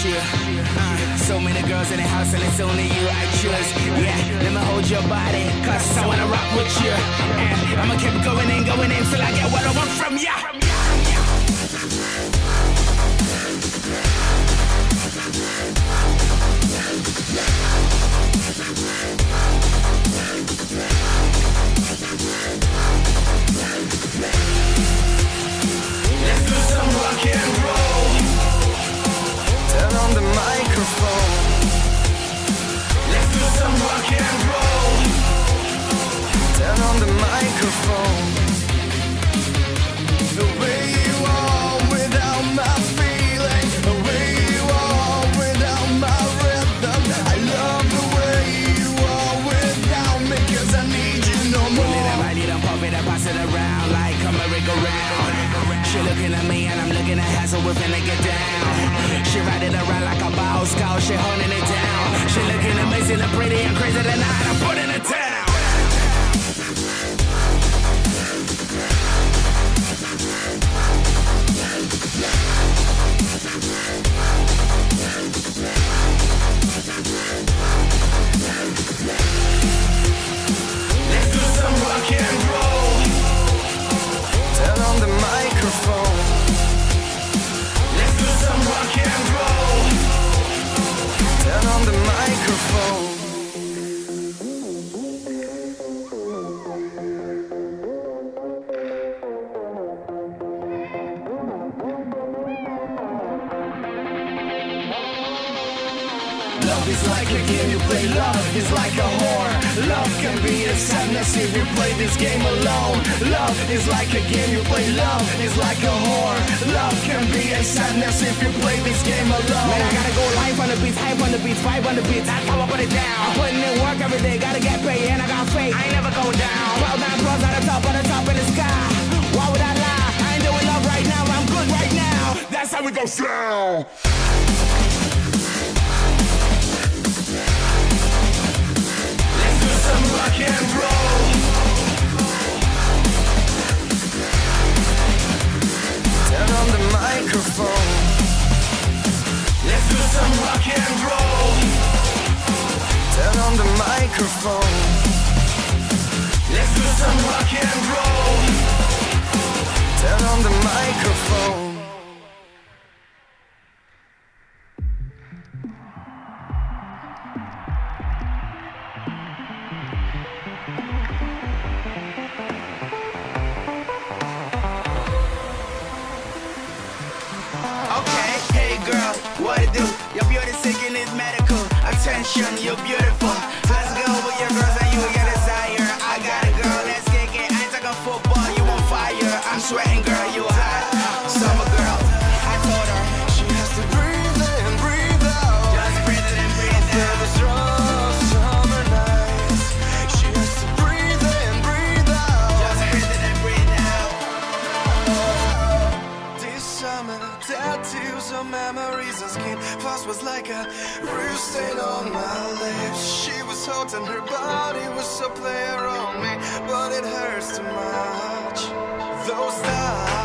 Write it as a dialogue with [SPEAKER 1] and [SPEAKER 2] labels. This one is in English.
[SPEAKER 1] you. So many girls in the house and it's only you I choose. Yeah, let me hold your body, cause I wanna rock with you. And I'ma keep going in till I get what I want from ya. She looking at me and I'm looking at her, so we're finna get down. She ride it around like a ball scout, she holding it down. She looking amazing and pretty and crazy tonight, I'm putting it down. Let's do some rock and roll. Turn on the microphone. Let's do some rock and roll. Turn on the microphone. Love is like a game you play, love is like a whore. Love can be a sadness if you play this game alone. Love is like a game you play, love is like a whore. Love can be a sadness if you play this game alone. Man, I gotta go live on the beats, hype on the beats, vibe on the beats, I come up, put it down. I'm putting in work every day, gotta get paid and I got faith, I ain't never going down. 12 9 plus on the top in the sky. Why would I lie? I ain't doing love right now, I'm good right now. That's how we go down. Some rock and roll. Turn on the microphone. Let's do some rock and roll. Turn on the microphone. Let's do some rock and roll. Turn on the microphone. What it do? Your beauty seeking is medical attention, you're beautiful. Let's go with your girls and you get desire. I got a girl, let's kick it. I ain't talking football, you on fire. I'm sweating, girl, you hot. Summer girl, I told her she has to breathe in, breathe out. Just breathe in, breathe out. The strong summer nights. She has to breathe in, breathe out. Just breathe in, breathe out. This summer, tattoos on memories. First was like a bruise stain on my lips. She was hot and her body was so player on me, but it hurts too much. Those times